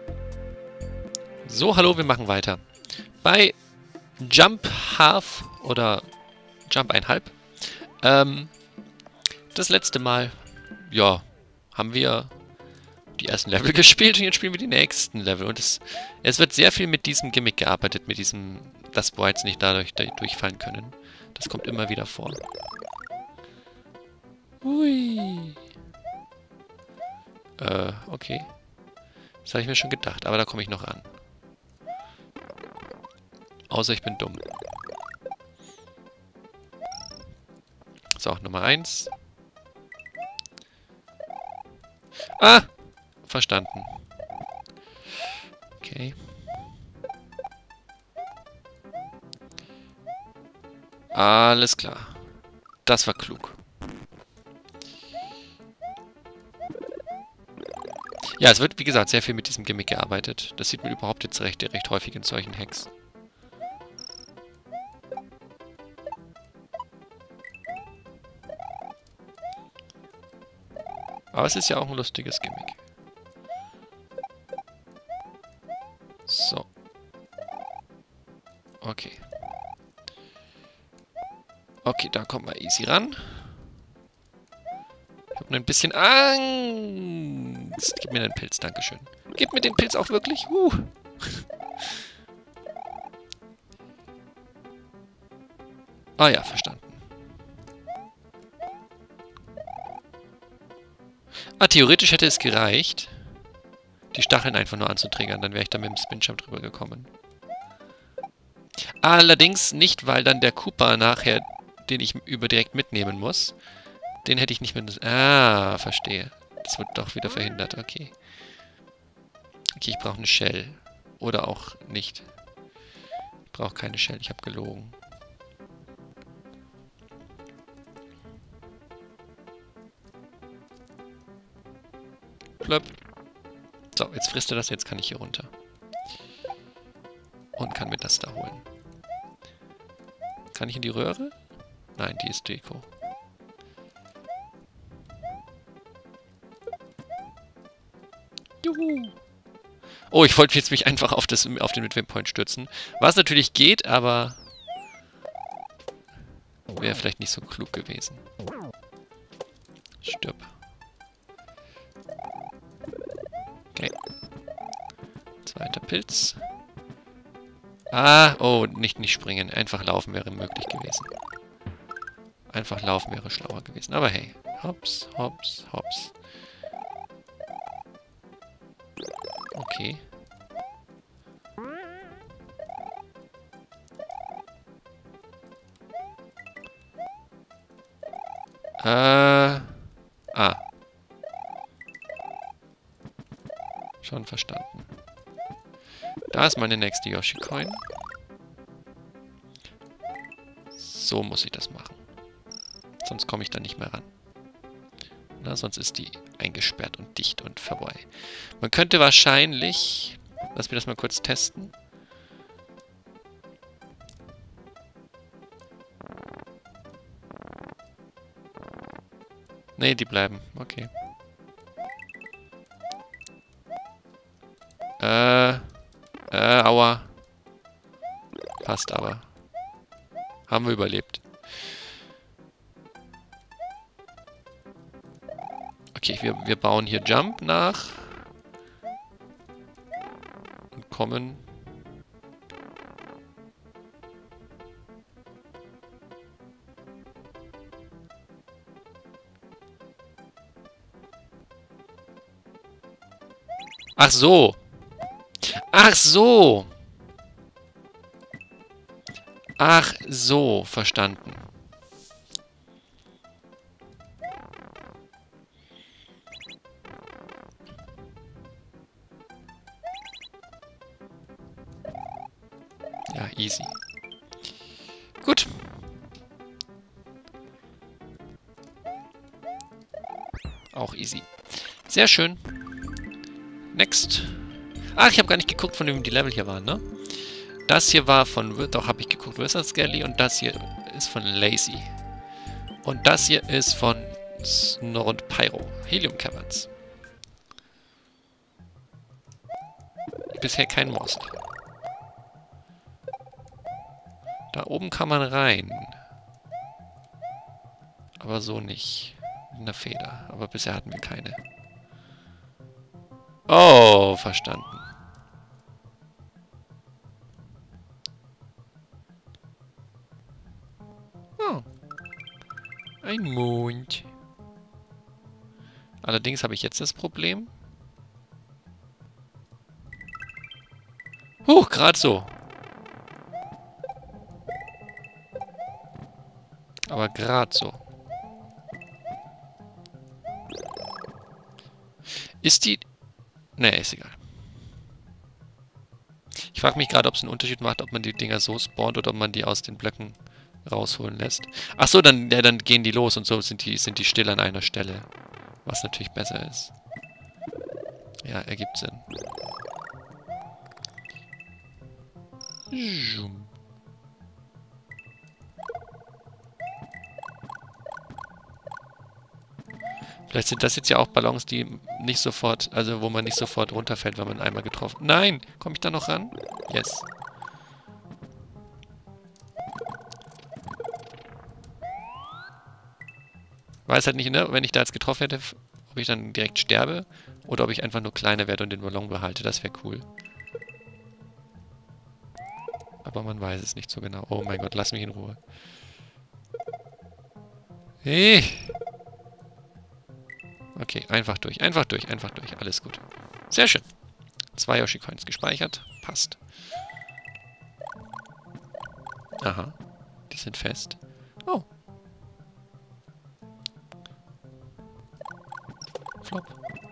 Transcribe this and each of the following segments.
So, hallo, wir machen weiter. Bei Jump Half oder Jump 1,5. Das letzte Mal, ja, haben wir die ersten Level gespielt und jetzt spielen wir die nächsten Level. Und es wird sehr viel mit diesem Gimmick gearbeitet, mit diesem, dass Sprites nicht dadurch durchfallen können. Das kommt immer wieder vor. Hui. Okay. Das habe ich mir schon gedacht, aber da komme ich noch an. Außer ich bin dumm. So, Nummer 1. Ah! Verstanden. Okay. Alles klar. Das war klug. Ja, es wird, wie gesagt, sehr viel mit diesem Gimmick gearbeitet. Das sieht man überhaupt jetzt recht häufig in solchen Hacks. Aber es ist ja auch ein lustiges Gimmick. So. Okay. Okay, da kommen wir easy ran. Ich habe nur ein bisschen Angst. Gib mir den Pilz, dankeschön. Gib mir den Pilz auch wirklich. Ah ja, verstanden. Ah, theoretisch hätte es gereicht, die Stacheln einfach nur anzutriggern. Dann wäre ich da mit dem Spinjump drüber gekommen. Allerdings nicht, weil dann der Koopa nachher, den ich direkt mitnehmen muss, den hätte ich nicht mit... Ah, verstehe. Das wird doch wieder verhindert, okay. Okay, ich brauche eine Shell. Oder auch nicht. Ich brauche keine Shell, ich habe gelogen. Plöpp. So, jetzt frisst er das, jetzt kann ich hier runter. Und kann mir das da holen. Kann ich in die Röhre? Nein, die ist Deko. Juhu! Oh, ich wollte jetzt mich einfach auf den Midway Point stürzen. Was natürlich geht, aber wäre vielleicht nicht so klug gewesen. Stirb. Okay. Zweiter Pilz. Ah, oh, nicht springen. Einfach laufen wäre möglich gewesen. Einfach laufen wäre schlauer gewesen. Aber hey. Hops, hops, hops. Okay. Schon verstanden. Da ist meine nächste Yoshi-Coin. So muss ich das machen. Sonst komme ich da nicht mehr ran. Na, sonst ist die eingesperrt und dicht und vorbei. Man könnte wahrscheinlich... Lass mich das mal kurz testen. Ne, die bleiben. Okay. Aua. Passt aber. Haben wir überlebt. Okay, wir bauen hier Jump nach. Und kommen... Ach so. Ach so. Ach so, verstanden. Ja, easy. Gut. Auch easy. Sehr schön. Next. Ach, ich habe gar nicht geguckt, von wem die Level hier waren, ne? Das hier war von... Doch, habe ich geguckt. Wizard Skelly und das hier ist von Lazy. Und das hier ist von Snor und Pyro. Helium Caverns. bisher kein Monster. Da oben kann man rein. Aber so nicht. Mit einer Feder. Aber bisher hatten wir keine. Oh, verstanden. Oh. Ein Mond. Allerdings habe ich jetzt das Problem. Gerade so. Aber gerade so. Ist die... Ne, ist egal. Ich frage mich gerade, ob es einen Unterschied macht, ob man die Dinger so spawnt oder ob man die aus den Blöcken rausholen lässt. Ach so, dann gehen die los und so sind die still an einer Stelle. Was natürlich besser ist. Ja, ergibt Sinn. Vielleicht sind das jetzt ja auch Ballons, die nicht sofort, also wo man nicht sofort runterfällt, wenn man einmal getroffen... Nein! Komme ich da noch ran? Yes. Weiß halt nicht, ne, wenn ich da jetzt getroffen hätte, ob ich dann direkt sterbe oder ob ich einfach nur kleiner werde und den Ballon behalte. Das wäre cool. Aber man weiß es nicht so genau. Oh mein Gott, lass mich in Ruhe. Hey! Okay, einfach durch, einfach durch, einfach durch. Alles gut. Sehr schön. 2 Yoshi-Coins gespeichert. Passt. Aha. Die sind fest. Oh. Flop.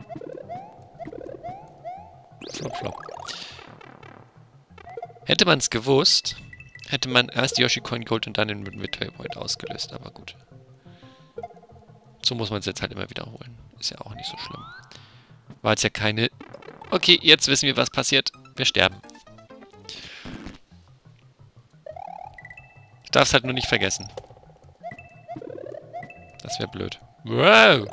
Flop, flop. Hätte man es gewusst, hätte man erst die Yoshi-Coin geholt und dann den Victory Point ausgelöst. Aber gut. So muss man es jetzt halt immer wiederholen. Ist ja auch nicht so schlimm. War jetzt ja keine... Okay, jetzt wissen wir, was passiert. Wir sterben. Ich darf es halt nur nicht vergessen. Das wäre blöd. Wow!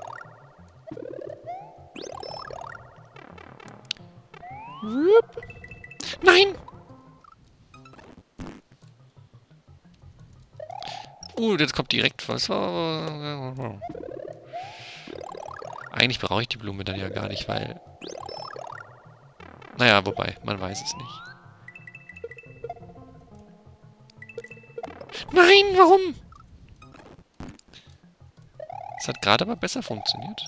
Nein! Jetzt kommt direkt was. Eigentlich brauche ich die Blume dann ja gar nicht, weil... Naja, wobei, man weiß es nicht. Nein, warum? Es hat gerade aber besser funktioniert.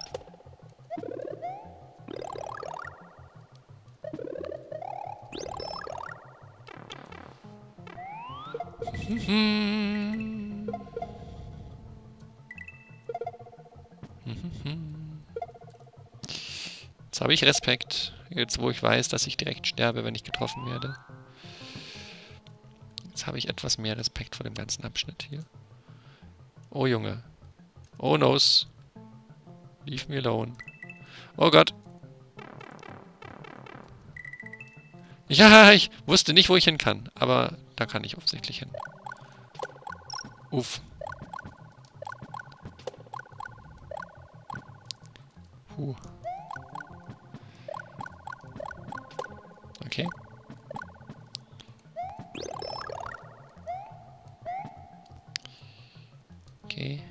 Jetzt habe ich Respekt. Jetzt, wo ich weiß, dass ich direkt sterbe, wenn ich getroffen werde. Jetzt habe ich etwas mehr Respekt vor dem ganzen Abschnitt hier. Oh, Junge. Oh, noes. Leave me alone. Oh Gott. Ja, ich wusste nicht, wo ich hin kann. Aber da kann ich offensichtlich hin. Uff. Puh. Okay. Okay.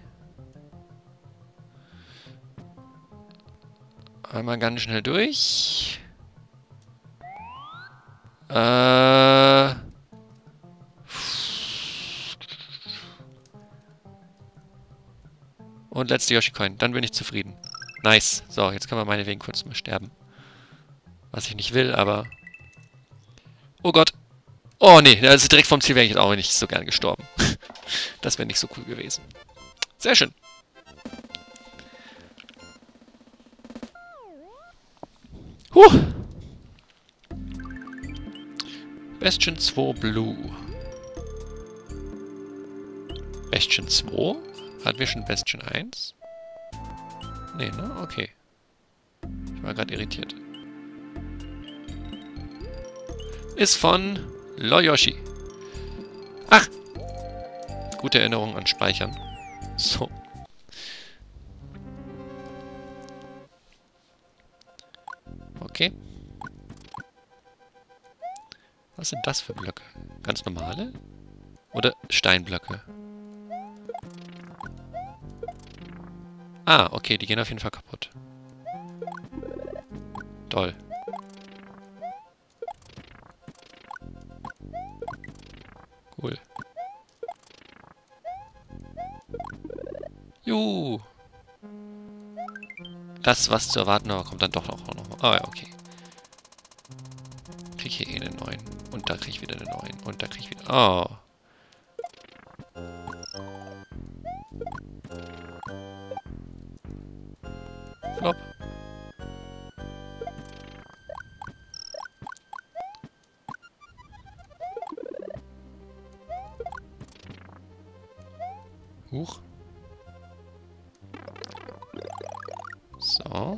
Einmal ganz schnell durch. Und letzte Yoshi-Coin. Dann bin ich zufrieden. Nice. So, jetzt können wir meinetwegen kurz mal sterben. Was ich nicht will, aber... Oh Gott. Oh nee, also direkt vom Ziel wäre ich jetzt auch nicht so gern gestorben. Das wäre nicht so cool gewesen. Sehr schön. Bastion 2 Blue. Bastion 2? Hatten wir schon Bastion 1? Nee, ne? Okay. Ich war gerade irritiert. Ist von Loyoshi. Ach! Gute Erinnerung an Speichern. So. Okay. Was sind das für Blöcke? Ganz normale? Oder Steinblöcke? Ah, okay, die gehen auf jeden Fall kaputt. Toll. Cool. Juhu. Das, was zu erwarten war, kommt dann doch noch. Ah ja, okay. Krieg hier eh einen neuen. Und da krieg ich wieder einen neuen. Und da krieg ich wieder... Oh. Flop. Huch. So.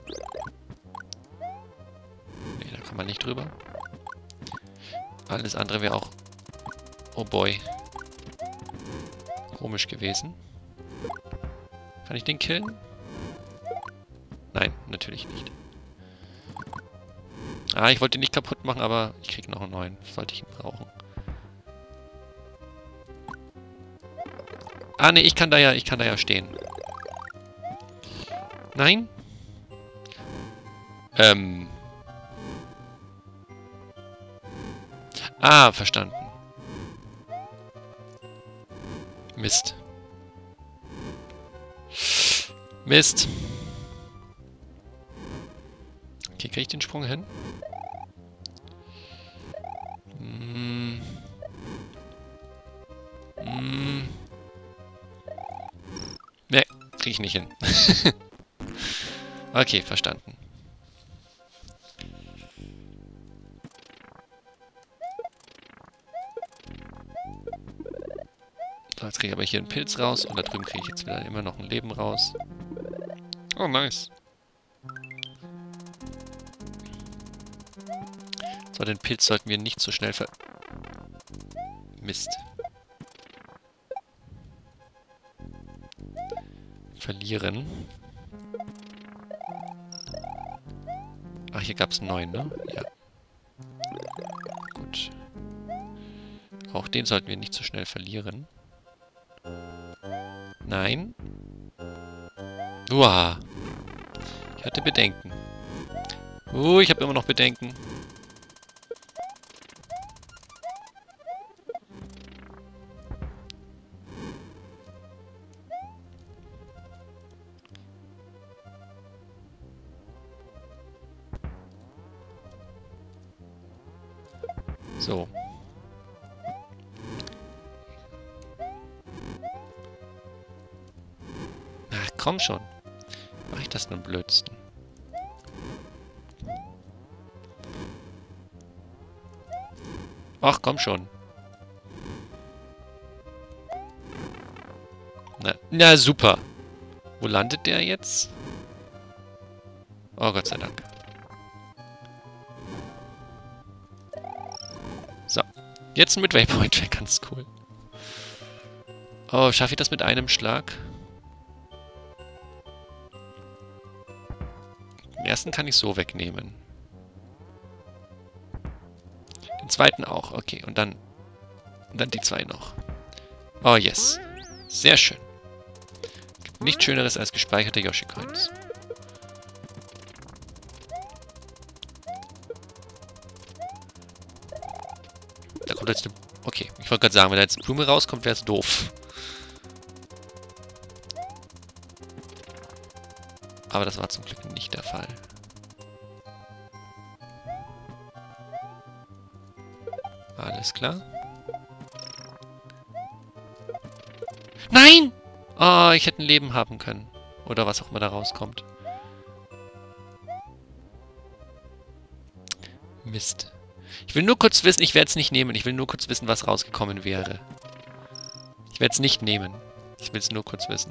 Nee, da kann man nicht drüber. Alles andere wäre auch... Oh boy. Komisch gewesen. Kann ich den killen? Nein, natürlich nicht. Ah, ich wollte ihn nicht kaputt machen, aber ich krieg noch einen neuen. Sollte ich ihn brauchen. Ah, nee, ich kann da ja stehen. Nein? Ah, verstanden. Mist. Mist. Okay, kriege ich den Sprung hin? Ne, kriege ich nicht hin. Okay, verstanden. So, jetzt kriege ich aber hier einen Pilz raus und da drüben kriege ich jetzt wieder immer noch ein Leben raus. Oh, nice. So, den Pilz sollten wir nicht so schnell Mist. Verlieren. Ach, hier gab es einen neuen, ne? Ja. Gut. Auch den sollten wir nicht so schnell verlieren. Nein. Uah. Ich hatte Bedenken. Ich habe immer noch Bedenken. So. Ach, komm schon. Mach ich das nur Blödsten? Ach, komm schon. Na, super. Wo landet der jetzt? Oh, Gott sei Dank. So. Jetzt mit Waypoint wäre ganz cool. Oh, schaffe ich das mit einem Schlag? Den ersten kann ich so wegnehmen. Den zweiten auch. Okay, und dann die zwei noch. Oh, yes. Sehr schön. Gibt nichts Schöneres als gespeicherte Yoshi-Coins. Da kommt jetzt eine... Okay, ich wollte gerade sagen, wenn da jetzt eine Blume rauskommt, wäre es doof. Aber das war zum Glück nicht der Fall. Alles klar. Nein! Oh, ich hätte ein Leben haben können. Oder was auch immer da rauskommt. Mist. Ich will nur kurz wissen, ich werde es nicht nehmen. Ich will nur kurz wissen, was rausgekommen wäre. Ich werde es nicht nehmen. Ich will es nur kurz wissen.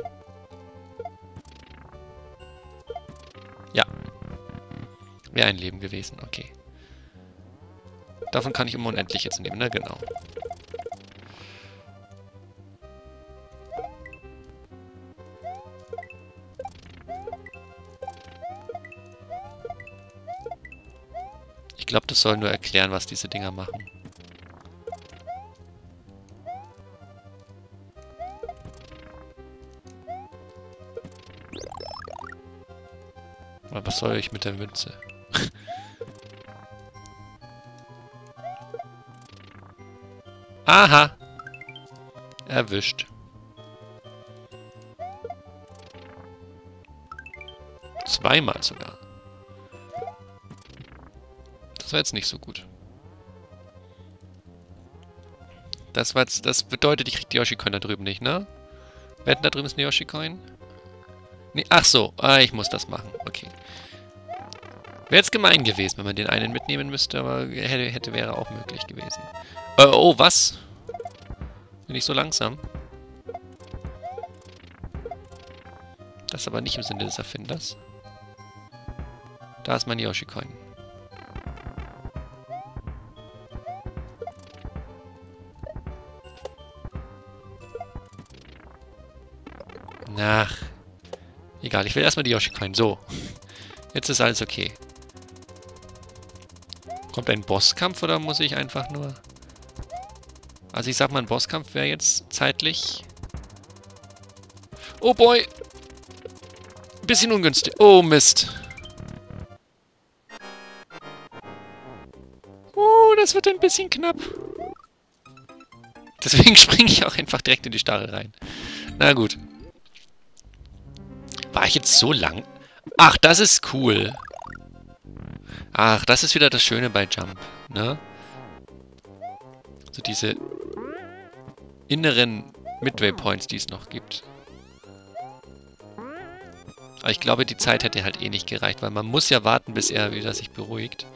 Ja. Wäre ein Leben gewesen, okay. Davon kann ich immer unendlich jetzt nehmen, ne? Genau. Ich glaube, das soll nur erklären, was diese Dinger machen. Aber was soll ich mit der Münze? Aha! Erwischt. Zweimal sogar. Das war jetzt nicht so gut. Das bedeutet, ich krieg die Yoshi-Coin da drüben nicht, ne? Wetten, da drüben ist eine Yoshi-Coin? Nee, ach so. Ah, ich muss das machen. Okay. Wäre jetzt gemein gewesen, wenn man den einen mitnehmen müsste, aber wäre auch möglich gewesen. Oh, was? Bin ich so langsam? Das ist aber nicht im Sinne des Erfinders. Da ist mein Yoshi-Coin. Ach. Egal, ich will erstmal die Yoshi-Coin. So. Jetzt ist alles okay. Kommt ein Bosskampf oder muss ich einfach nur... Also ich sag mal, ein Bosskampf wäre jetzt zeitlich... Oh boy! Ein bisschen ungünstig. Oh Mist. Das wird ein bisschen knapp. Deswegen springe ich auch einfach direkt in die Starre rein. Na gut. War ich jetzt so lang? Ach, das ist cool. Ach, das ist wieder das Schöne bei Jump, ne? So diese inneren Midway-Points, die es noch gibt. Aber ich glaube, die Zeit hätte halt eh nicht gereicht, weil man muss ja warten, bis er wieder sich beruhigt.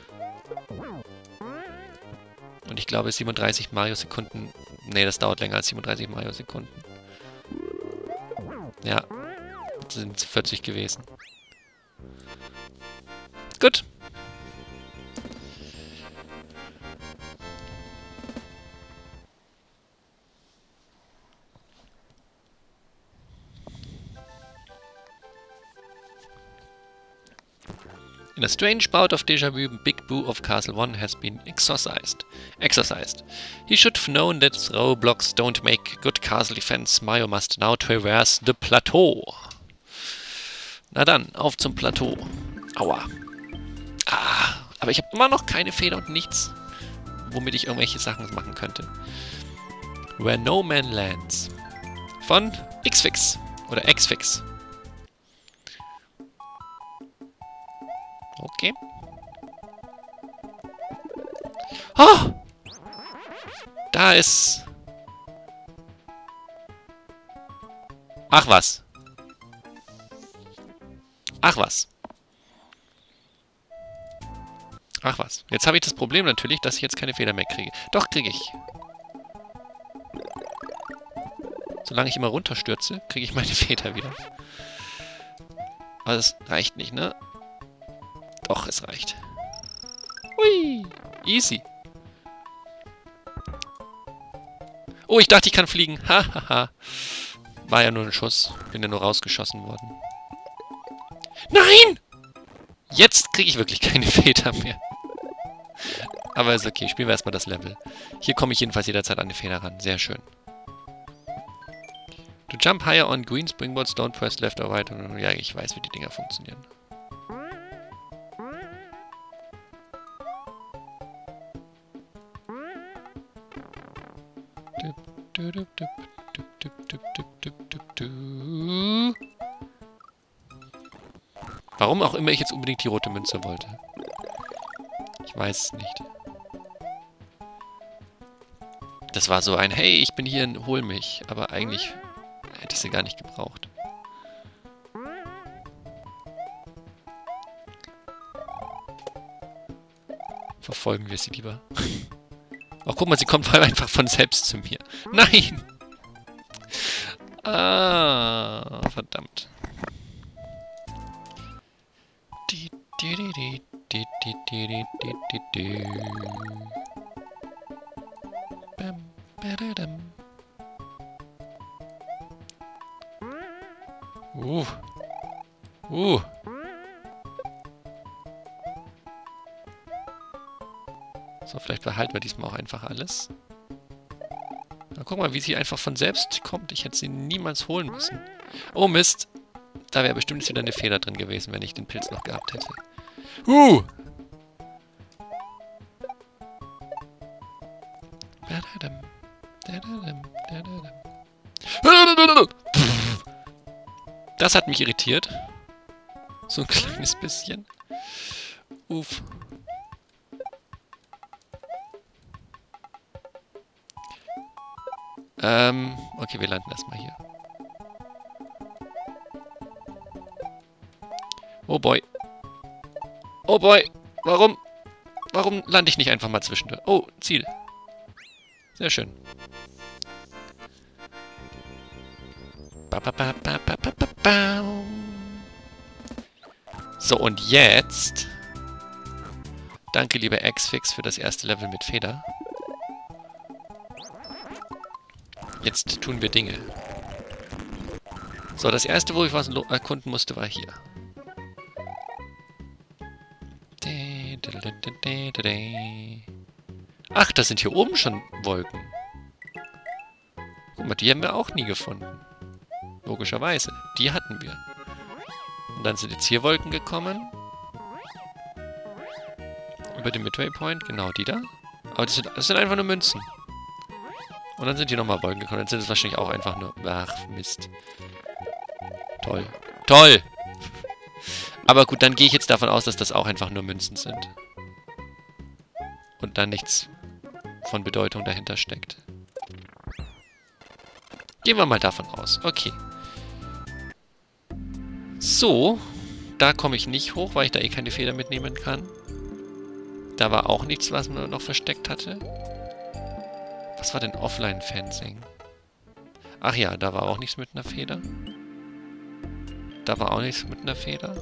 Und ich glaube, 37 Mario-Sekunden... Nee, das dauert länger als 37 Mario-Sekunden. Ja. Das sind 40 gewesen. Gut. In a strange bout of déjà vu, Big Boo of Castle 1 has been exorcised. He should have known that throw blocks don't make good castle defense. Mario must now traverse the plateau. Na dann, auf zum Plateau. Aua. Ah, aber ich habe immer noch keine Feder und nichts, womit ich irgendwelche Sachen machen könnte. Where No Man Lands. Von X-Fix. Oder X-Fix. Okay. Oh! Da ist... Ach was. Ach was. Ach was. Jetzt habe ich das Problem natürlich, dass ich jetzt keine Feder mehr kriege. Doch, kriege ich. Solange ich immer runterstürze, kriege ich meine Feder wieder. Aber das reicht nicht, ne? Doch, es reicht. Hui! Easy. Oh, ich dachte, ich kann fliegen. Hahaha. War ja nur ein Schuss. Bin ja nur rausgeschossen worden. Nein! Jetzt kriege ich wirklich keine Feder mehr. Aber ist okay. Spielen wir erstmal das Level. Hier komme ich jedenfalls jederzeit an die Feder ran. Sehr schön. To jump higher on green springboards, don't press left or right. Ja, ich weiß, wie die Dinger funktionieren. Warum auch immer ich jetzt unbedingt die rote Münze wollte. Ich weiß es nicht. Das war so ein, hey, ich bin hier, hol mich. Aber eigentlich hätte ich sie gar nicht gebraucht. Verfolgen wir sie lieber. Oh, guck mal, sie kommt einfach von selbst zu mir. Nein! Ah, verdammt. So, vielleicht behalten wir diesmal auch einfach alles. Na, guck mal, wie sie einfach von selbst kommt. Ich hätte sie niemals holen müssen. Oh, Mist. Da wäre bestimmt jetzt wieder eine Feder drin gewesen, wenn ich den Pilz noch gehabt hätte. Das hat mich irritiert. So ein kleines bisschen. Uff. Okay, wir landen erstmal hier. Oh boy. Oh boy. Warum lande ich nicht einfach mal zwischendurch? Oh, Ziel. Sehr schön. So, und jetzt... Danke, lieber X-Fix, für das erste Level mit Feder. Jetzt tun wir Dinge. So, das erste, wo ich was erkunden musste, war hier. Ach, das sind hier oben schon Wolken. Guck mal, die haben wir auch nie gefunden. Logischerweise. Die hatten wir. Und dann sind jetzt hier Wolken gekommen. Über den Midway Point. Genau, die da. Aber das sind einfach nur Münzen. Und dann sind hier nochmal Wolken gekommen. Dann sind es wahrscheinlich auch einfach nur... Ach, Mist. Toll. Toll! Aber gut, dann gehe ich jetzt davon aus, dass das auch einfach nur Münzen sind. Und dann nichts von Bedeutung dahinter steckt. Gehen wir mal davon aus. Okay. So. Da komme ich nicht hoch, weil ich da eh keine Feder mitnehmen kann. Da war auch nichts, was man noch versteckt hatte. Was war denn Offline-Fencing? Ach ja, da war auch nichts mit einer Feder. Da war auch nichts mit einer Feder.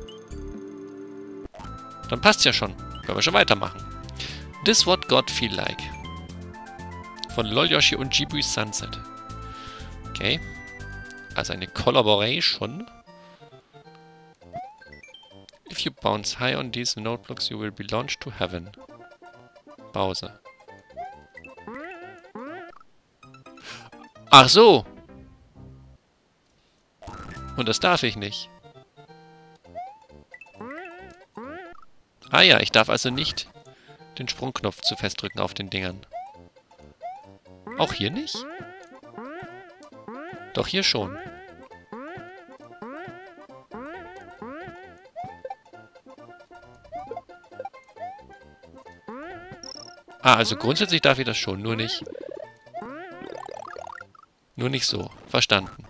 Dann passt's ja schon. Können wir schon weitermachen. This What God Feel Like. Von LOL Yoshi und Jibu Sunset. Okay. Also eine Collaboration. If you bounce high on these noteblocks, you will be launched to heaven. Pause. Ach so. Und das darf ich nicht. Ah ja, ich darf also nicht den Sprungknopf zu festdrücken auf den Dingern. Auch hier nicht? Doch hier schon. Ah, also grundsätzlich darf ich das schon, nur nicht... Nur nicht so. Verstanden.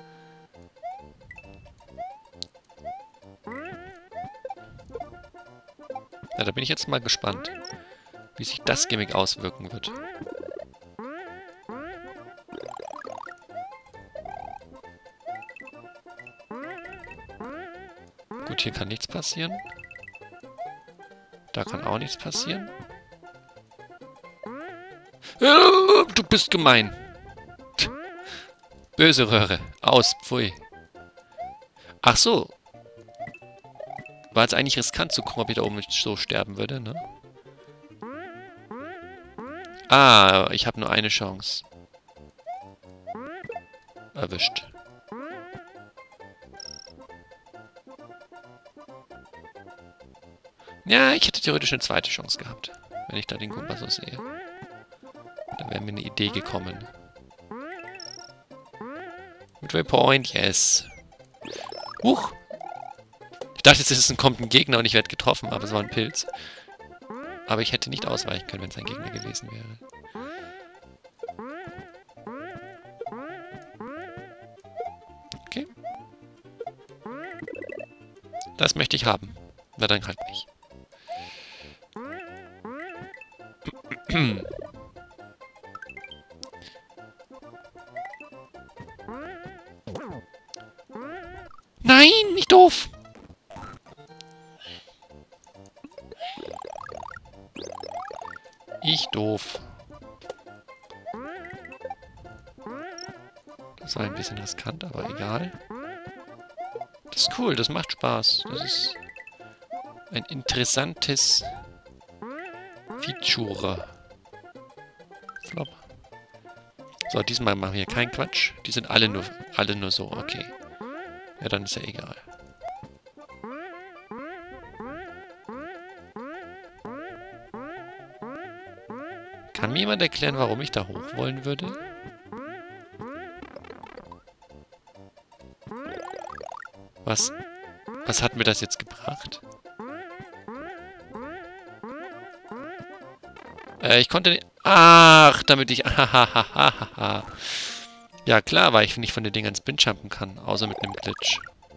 Na, da bin ich jetzt mal gespannt, wie sich das Gimmick auswirken wird. Gut, hier kann nichts passieren. Da kann auch nichts passieren. Du bist gemein. Böse Röhre. Aus. Pfui. Ach so. War jetzt eigentlich riskant zu gucken, ob ich da oben so sterben würde, ne? Ah, ich habe nur eine Chance. Erwischt. Ja, ich hätte theoretisch eine zweite Chance gehabt, wenn ich da den Goomba so sehe. Da wäre mir eine Idee gekommen. Midway Point, yes. Huch! Ich dachte, es kommt ein Gegner und ich werde getroffen, aber es war ein Pilz. Aber ich hätte nicht ausweichen können, wenn es ein Gegner gewesen wäre. Okay. Das möchte ich haben. Na dann halt nicht. Nein, nicht doof! Ich doof. Das war ein bisschen riskant, aber egal. Das ist cool, das macht Spaß. Das ist ein interessantes Feature. Flop. So, diesmal machen wir keinen Quatsch. Die sind alle nur so, okay. Ja, dann ist ja egal. Kann mir jemand erklären, warum ich da hoch wollen würde? Was hat mir das jetzt gebracht? Ich konnte nicht... Ach, damit ich... Ja klar, weil ich nicht von den Dingern Spin-Jumpen kann, außer mit einem Glitch.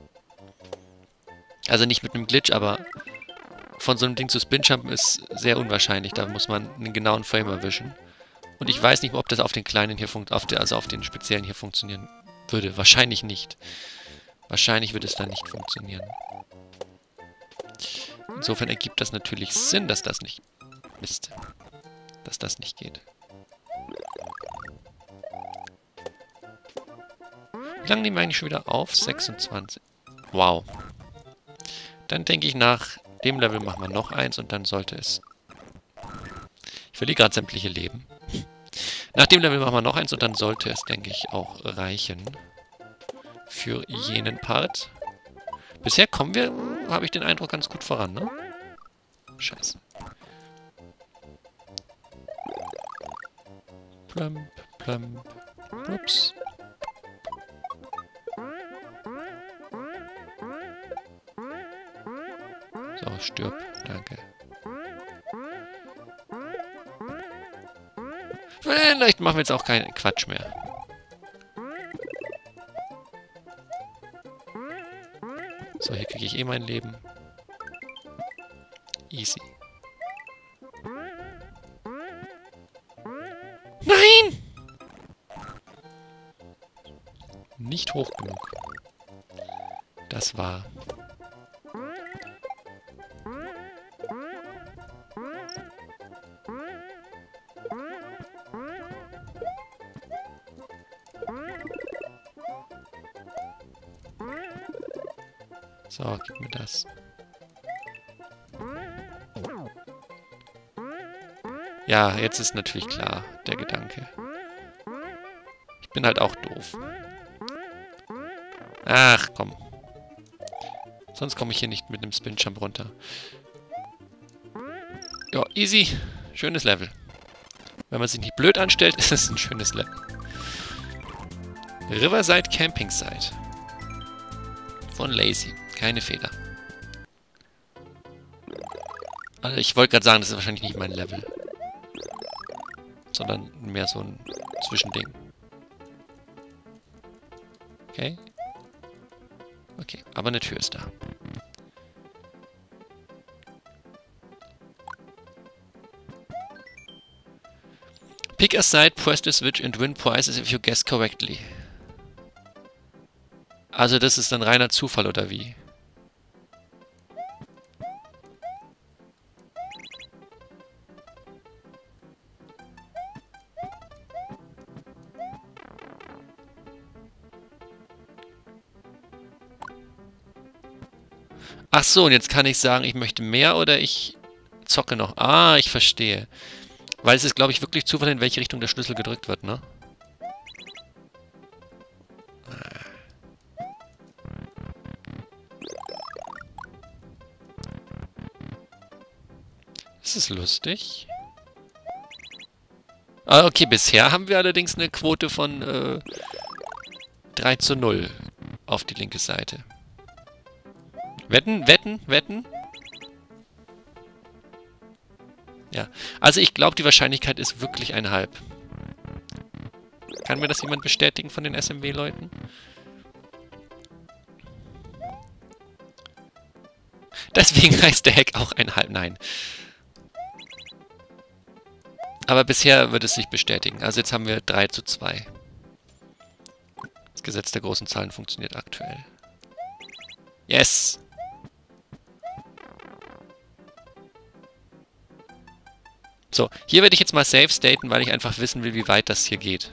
Also nicht mit einem Glitch, aber von so einem Ding zu Spin-Jumpen ist sehr unwahrscheinlich. Da muss man einen genauen Frame erwischen. Und ich weiß nicht, ob das auf den kleinen hier also auf den speziellen hier funktionieren würde. Wahrscheinlich nicht. Wahrscheinlich würde es dann nicht funktionieren. Insofern ergibt das natürlich Sinn, dass das nicht... Mist. Dass das nicht geht. Wie lange nehmen wir eigentlich schon wieder auf? 26. Wow. Dann denke ich, nach dem Level machen wir noch eins und dann sollte es... Ich verliere gerade sämtliche Leben. Nach dem Level machen wir noch eins und dann sollte es, denke ich, auch reichen. Für jenen Part. Bisher kommen wir, habe ich den Eindruck, ganz gut voran, ne? Scheiße. Plump, plump, ups. So, stirb. Danke. Vielleicht machen wir jetzt auch keinen Quatsch mehr. So, hier kriege ich eh mein Leben. Easy. Nein! Nicht hoch genug. Das war... So, gib mir das. Ja, jetzt ist natürlich klar, der Gedanke. Ich bin halt auch doof. Ach, komm. Sonst komme ich hier nicht mit dem Spin-Jump runter. Ja, easy. Schönes Level. Wenn man sich nicht blöd anstellt, ist es ein schönes Level. Riverside Camping Site. Von Lazy. Keine Fehler. Also ich wollte gerade sagen, das ist wahrscheinlich nicht mein Level. Sondern mehr so ein Zwischending. Okay. Okay, aber eine Tür ist da. Pick a side, press the switch and win prizes if you guess correctly. Also das ist dann reiner Zufall, oder wie? Ach so, und jetzt kann ich sagen, ich möchte mehr oder ich zocke noch. Ah, ich verstehe. Weil es ist, glaube ich, wirklich Zufall, in welche Richtung der Schlüssel gedrückt wird, ne? Das ist lustig. Ah, okay, bisher haben wir allerdings eine Quote von 3:0 auf die linke Seite. Wetten, wetten, wetten? Ja, also ich glaube, die Wahrscheinlichkeit ist wirklich 1,5. Kann mir das jemand bestätigen von den SMW-Leuten? Deswegen heißt der Hack auch 1,5. Nein. Aber bisher wird es sich bestätigen. Also jetzt haben wir 3:2. Das Gesetz der großen Zahlen funktioniert aktuell. Yes! So, hier werde ich jetzt mal safe staten, weil ich einfach wissen will, wie weit das hier geht.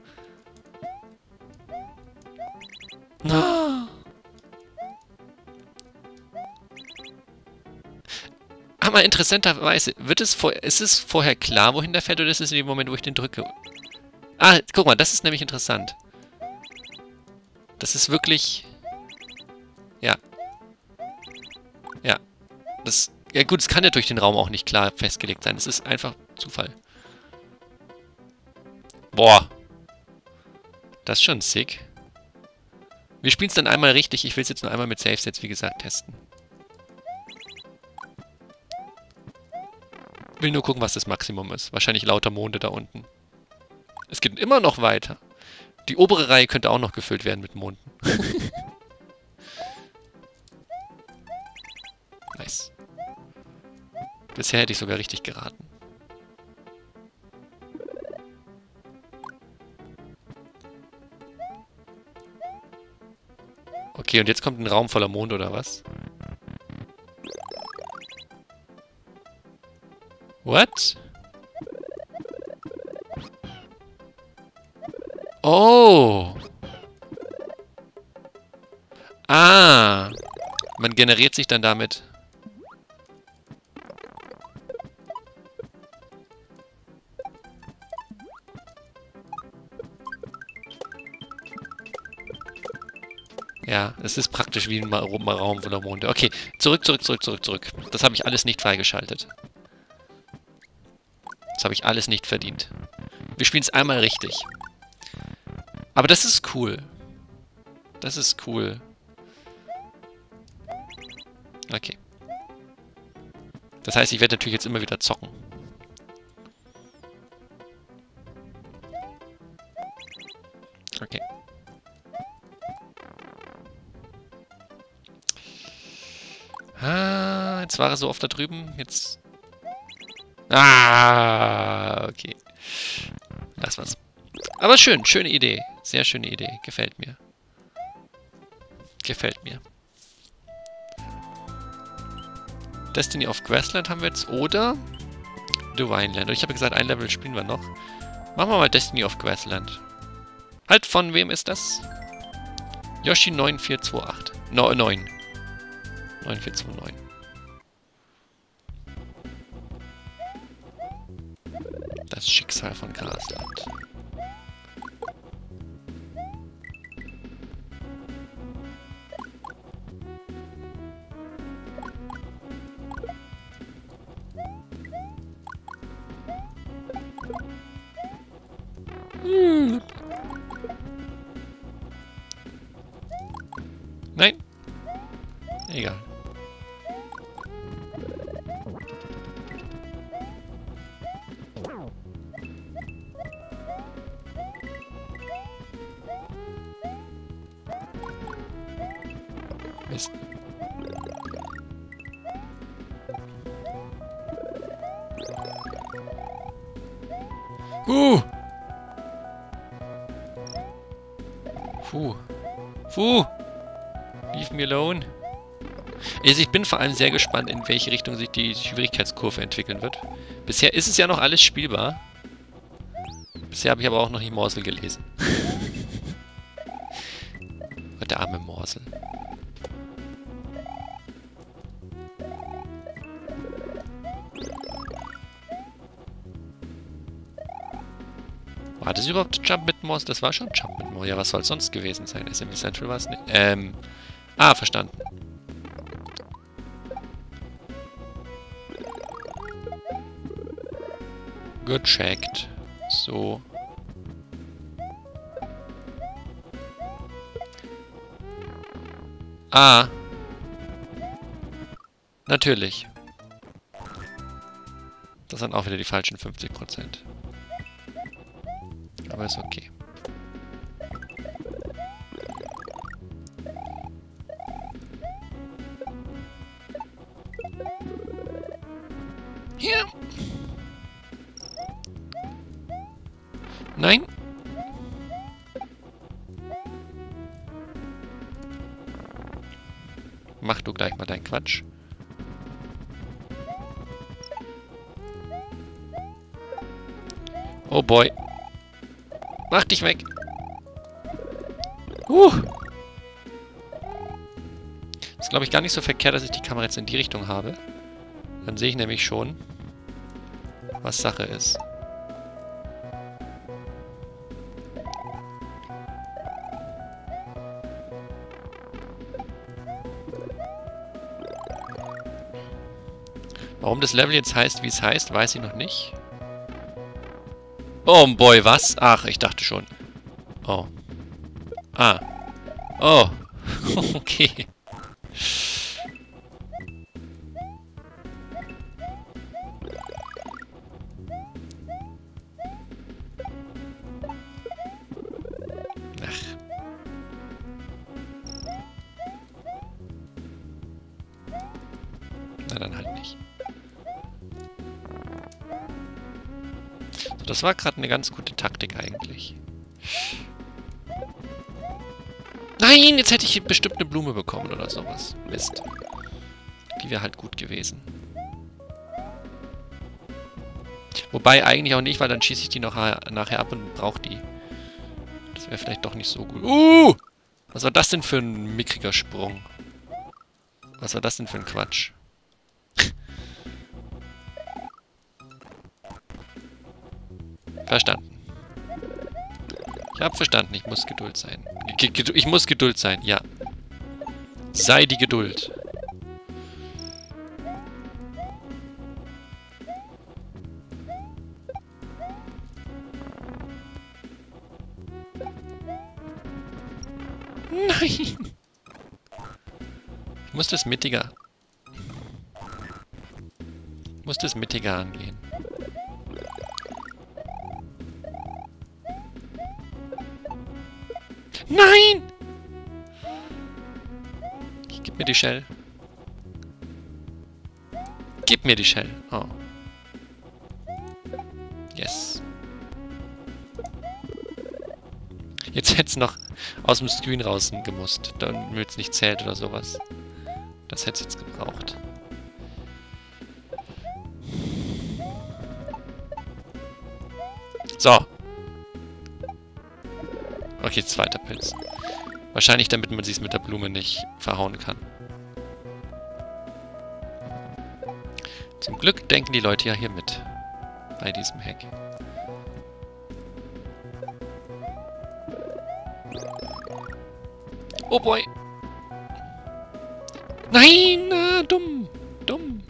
No. Aber interessanterweise, ist es vorher klar, wohin der fährt, oder ist es in dem Moment, wo ich den drücke? Ah, guck mal, das ist nämlich interessant. Das ist wirklich... Ja. Ja. Ja gut, es kann ja durch den Raum auch nicht klar festgelegt sein. Es ist einfach Zufall. Boah. Das ist schon sick. Wir spielen es dann einmal richtig. Ich will es jetzt nur einmal mit Safe Sets, wie gesagt, testen. Will nur gucken, was das Maximum ist. Wahrscheinlich lauter Monde da unten. Es geht immer noch weiter. Die obere Reihe könnte auch noch gefüllt werden mit Monden. Nice. Bisher hätte ich sogar richtig geraten. Okay, und jetzt kommt ein Raum voller Monde, oder was? What? Oh! Ah! Man generiert sich dann damit. Ja, es ist praktisch wie ein Raum voller Monde. Okay, zurück. Das habe ich alles nicht freigeschaltet. Das habe ich alles nicht verdient. Wir spielen es einmal richtig. Aber das ist cool. Das ist cool. Okay. Das heißt, ich werde natürlich jetzt immer wieder zocken. Okay. Ah, jetzt war er so oft da drüben. Jetzt... Ah, okay. Lass was. Aber schön, schöne Idee. Sehr schöne Idee. Gefällt mir. Gefällt mir. Destiny of Grassland haben wir jetzt. Oder The Wineland. Und ich habe gesagt, ein Level spielen wir noch. Machen wir mal Destiny of Grassland. Halt, von wem ist das? Yoshi 9428. 9. 9429. Das Schicksal von Grasland. Nein. Egal. Mist. Puh. Leave me alone. Also ich bin vor allem sehr gespannt, in welche Richtung sich die Schwierigkeitskurve entwickeln wird. Bisher ist es ja noch alles spielbar. Bisher habe ich aber auch noch nicht Morsel gelesen. Der arme Morsel. War das überhaupt Jump mit Morsel? Das war schon Jump mit Morsel. Ja, was soll es sonst gewesen sein? SMB Central war es nicht. Ah, verstanden. Gecheckt. So. Ah. Natürlich. Das sind auch wieder die falschen 50%. Aber ist okay. Hier. Nein. Mach du gleich mal deinen Quatsch. Oh boy. Mach dich weg. Ist, glaube ich, gar nicht so verkehrt, dass ich die Kamera jetzt in die Richtung habe. Dann sehe ich nämlich schon, was Sache ist. Warum das Level jetzt heißt, wie es heißt, weiß ich noch nicht. Oh boy, was? Ach, ich dachte schon. Oh. Ah. Oh. Okay. Ach. Na dann halt nicht. So, das war gerade eine ganz gute Taktik eigentlich. Nein, jetzt hätte ich bestimmt eine Blume bekommen oder sowas. Mist. Die wäre halt gut gewesen. Wobei eigentlich auch nicht, weil dann schieße ich die noch nachher ab und brauche die. Das wäre vielleicht doch nicht so gut. Was war das denn für ein mickriger Sprung? Was war das denn für ein Quatsch? Verstanden. Ich habe verstanden, ich muss Geduld sein. Ich muss Geduld sein, ja. Sei die Geduld. Nein! Ich muss das mittiger. Ich muss das mittiger angehen. Nein! Gib mir die Shell. Gib mir die Shell. Oh. Yes. Jetzt hätte es noch aus dem Screen raus gemusst, damit es nicht zählt oder sowas. Das hätte es jetzt gebraucht. So. Okay, zweiter Pilz. Wahrscheinlich, damit man sich mit der Blume nicht verhauen kann. Zum Glück denken die Leute ja hier mit. Bei diesem Hack. Oh boy! Nein! Dumm! Dumm!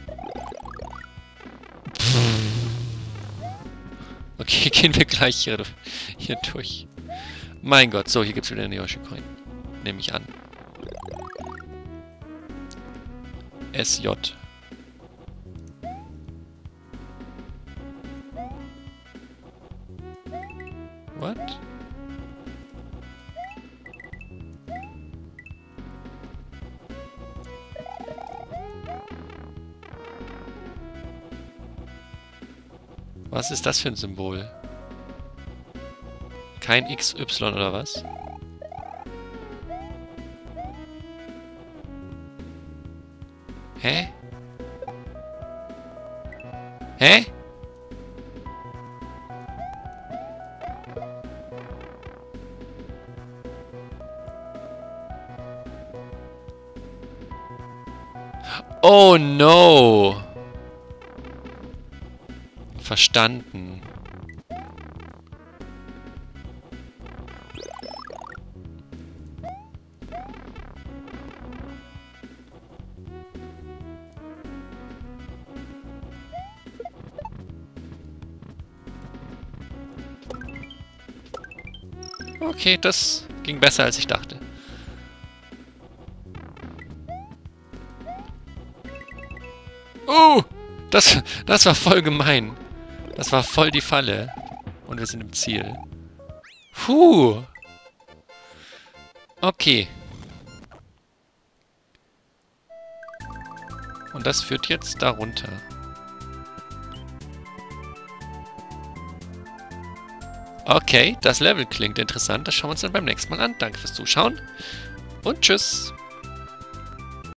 Okay, gehen wir gleich hier durch. Mein Gott, so, hier gibt es wieder eine Yoshi-Coin. Nehme ich an. SJ. What? Was ist das für ein Symbol? Kein XY oder was? Hä? Hä? Oh no! Verstanden. Okay, das ging besser, als ich dachte. Oh! Das war voll gemein. Das war voll die Falle. Und wir sind im Ziel. Puh! Okay. Und das führt jetzt da runter. Okay, das Level klingt interessant. Das schauen wir uns dann beim nächsten Mal an. Danke fürs Zuschauen und tschüss.